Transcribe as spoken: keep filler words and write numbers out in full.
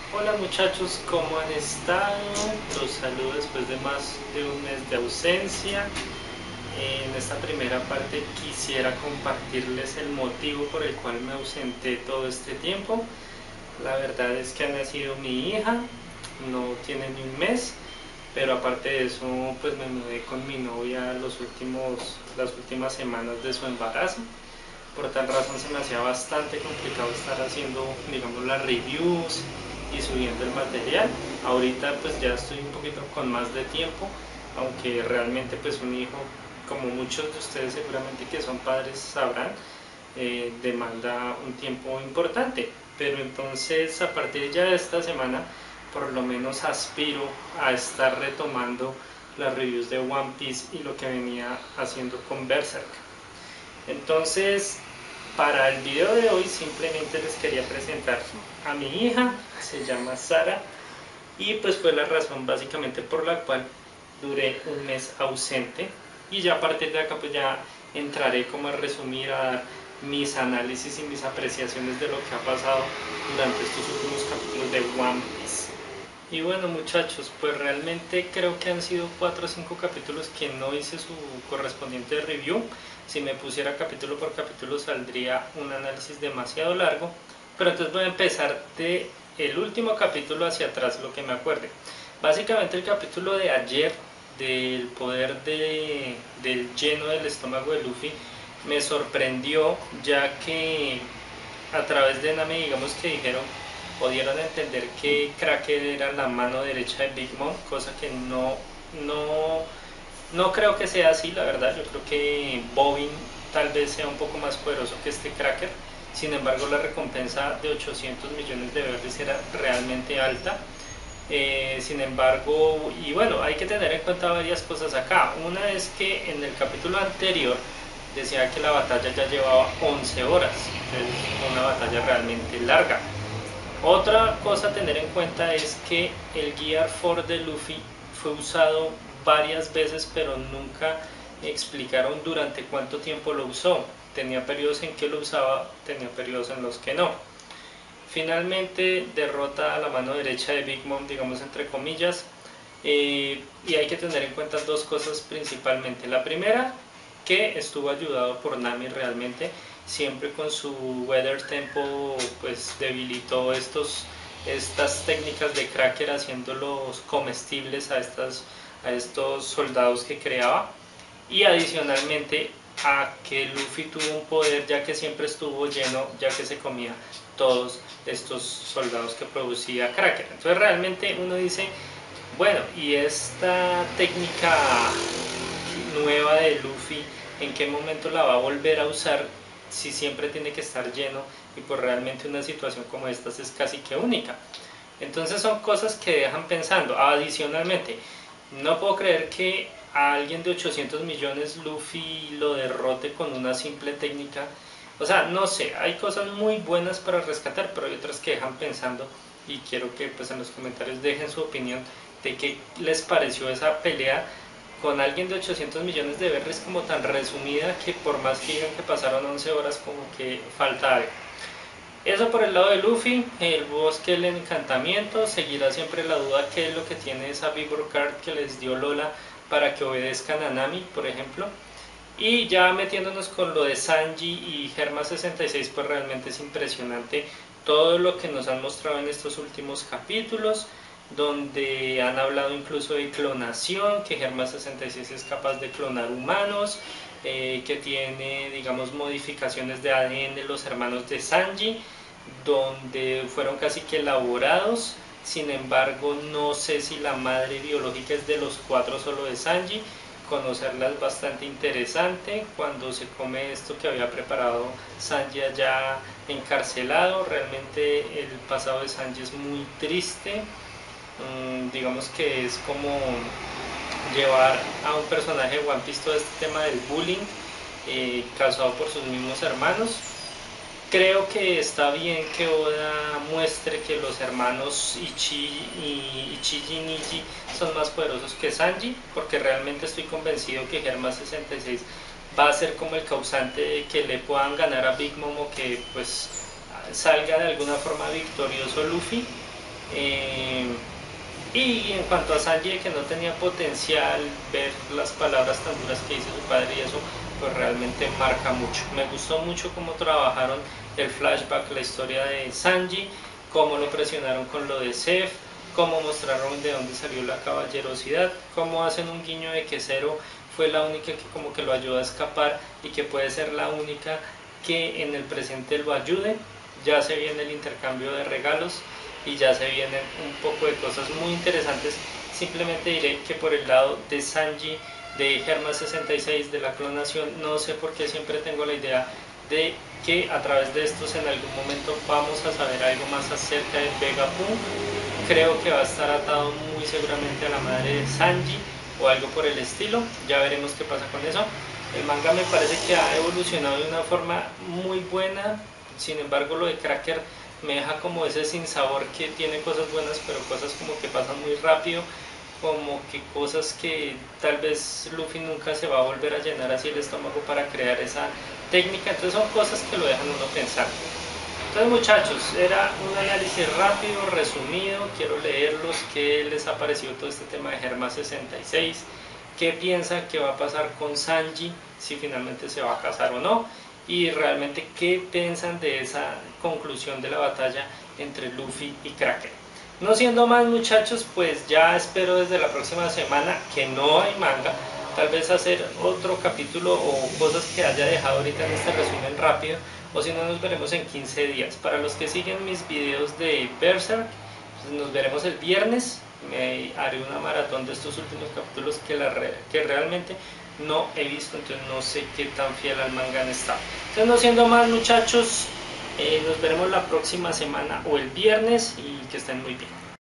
Hola muchachos, ¿cómo han estado? Los saludo después de más de un mes de ausencia. En esta primera parte quisiera compartirles el motivo por el cual me ausenté todo este tiempo. La verdad es que ha nacido mi hija, no tiene ni un mes, pero aparte de eso pues me mudé con mi novia los últimos, las últimas semanas de su embarazo. Por tal razón se me hacía bastante complicado estar haciendo, digamos, las reviews y subiendo el material. Ahorita pues ya estoy un poquito con más de tiempo, aunque realmente pues un hijo, como muchos de ustedes seguramente que son padres sabrán, eh, demanda un tiempo importante. Pero entonces a partir ya de esta semana por lo menos aspiro a estar retomando las reviews de One Piece y lo que venía haciendo con Berserk. Entonces, para el video de hoy simplemente les quería presentar a mi hija, se llama Sara, y pues fue la razón básicamente por la cual duré un mes ausente, y ya a partir de acá pues ya entraré como a resumir, a dar mis análisis y mis apreciaciones de lo que ha pasado durante estos últimos capítulos de One Piece. Y bueno muchachos, pues realmente creo que han sido cuatro o cinco capítulos que no hice su correspondiente review. Si me pusiera capítulo por capítulo saldría un análisis demasiado largo, pero entonces voy a empezar de el último capítulo hacia atrás, lo que me acuerde. Básicamente el capítulo de ayer del poder de, del lleno del estómago de Luffy me sorprendió, ya que a través de Nami digamos que dijeron o dieron a entender que Cracker era la mano derecha de Big Mom, cosa que no, no, no creo que sea así, la verdad. Yo creo que Bobbin tal vez sea un poco más poderoso que este Cracker. Sin embargo, la recompensa de ochocientos millones de verdes era realmente alta. Eh, sin embargo, y bueno, hay que tener en cuenta varias cosas acá. Una es que en el capítulo anterior decía que la batalla ya llevaba once horas, entonces una batalla realmente larga. Otra cosa a tener en cuenta es que el Gear cuatro de Luffy fue usado varias veces, pero nunca explicaron durante cuánto tiempo lo usó. Tenía periodos en que lo usaba, tenía periodos en los que no. Finalmente derrota a la mano derecha de Big Mom, digamos entre comillas, eh, y hay que tener en cuenta dos cosas principalmente. La primera, que estuvo ayudado por Nami realmente, siempre con su Weather Tempo pues debilitó estos, estas técnicas de Cracker haciéndolos comestibles a, estas, a estos soldados que creaba, y adicionalmente a que Luffy tuvo un poder ya que siempre estuvo lleno, ya que se comía todos estos soldados que producía Cracker. Entonces realmente uno dice, bueno, y esta técnica nueva de Luffy, ¿en qué momento la va a volver a usar si siempre tiene que estar lleno? Y pues realmente una situación como esta es casi que única. Entonces son cosas que dejan pensando. Adicionalmente, no puedo creer que a alguien de ochocientos millones Luffy lo derrote con una simple técnica. O sea, no sé, hay cosas muy buenas para rescatar, pero hay otras que dejan pensando, y quiero que pues en los comentarios dejen su opinión de qué les pareció esa pelea con alguien de ochocientos millones de berries como tan resumida, que por más que digan que pasaron once horas como que falta algo. Eso por el lado de Luffy. El bosque del encantamiento, seguirá siempre la duda qué es lo que tiene esa Vigor Card que les dio Lola para que obedezcan a Nami, por ejemplo. Y ya metiéndonos con lo de Sanji y Germa sesenta y seis, pues realmente es impresionante todo lo que nos han mostrado en estos últimos capítulos, donde han hablado incluso de clonación, que Germa sesenta y seis es capaz de clonar humanos, eh, que tiene, digamos, modificaciones de A D N los hermanos de Sanji, donde fueron casi que elaborados. Sin embargo, no sé si la madre biológica es de los cuatro solo de Sanji. Conocerla es bastante interesante. Cuando se come esto que había preparado Sanji allá encarcelado, realmente el pasado de Sanji es muy triste. Mm, digamos que es como llevar a un personaje de One Piece todo este tema del bullying, eh, causado por sus mismos hermanos. Creo que está bien que Oda muestre que los hermanos Ichi y Ichiji y Niji son más poderosos que Sanji, porque realmente estoy convencido que Germa sesenta y seis va a ser como el causante de que le puedan ganar a Big Mom, o que pues salga de alguna forma victorioso Luffy. Eh, y en cuanto a Sanji, que no tenía potencial, ver las palabras tan duras que dice su padre y eso, pues realmente marca mucho. Me gustó mucho cómo trabajaron el flashback, la historia de Sanji, cómo lo presionaron con lo de Seth, cómo mostraron de dónde salió la caballerosidad, cómo hacen un guiño de que Zero fue la única que como que lo ayuda a escapar y que puede ser la única que en el presente lo ayude. Ya se viene el intercambio de regalos y ya se vienen un poco de cosas muy interesantes. Simplemente diré que por el lado de Sanji, de Germa sesenta y seis, de la clonación, no sé por qué siempre tengo la idea de que a través de estos en algún momento vamos a saber algo más acerca de Vegapunk. Creo que va a estar atado muy seguramente a la madre de Sanji o algo por el estilo, ya veremos qué pasa con eso. El manga me parece que ha evolucionado de una forma muy buena, sin embargo lo de Cracker me deja como ese sinsabor, que tiene cosas buenas pero cosas como que pasan muy rápido, como que cosas que tal vez Luffy nunca se va a volver a llenar así el estómago para crear esa técnica. Entonces son cosas que lo dejan uno pensar. Entonces muchachos, era un análisis rápido, resumido. Quiero leerlos, qué les ha parecido todo este tema de Germa sesenta y seis, qué piensan que va a pasar con Sanji, si finalmente se va a casar o no, y realmente qué piensan de esa conclusión de la batalla entre Luffy y Cracker. No siendo más muchachos, pues ya espero desde la próxima semana, que no hay manga, tal vez hacer otro capítulo o cosas que haya dejado ahorita en este resumen rápido, o si no nos veremos en quince días. Para los que siguen mis videos de Berserk, pues nos veremos el viernes. Me haré una maratón de estos últimos capítulos que, la re que realmente no he visto, entonces no sé qué tan fiel al manga han estado. Entonces no siendo más muchachos, eh, nos veremos la próxima semana o el viernes y que estén muy bien.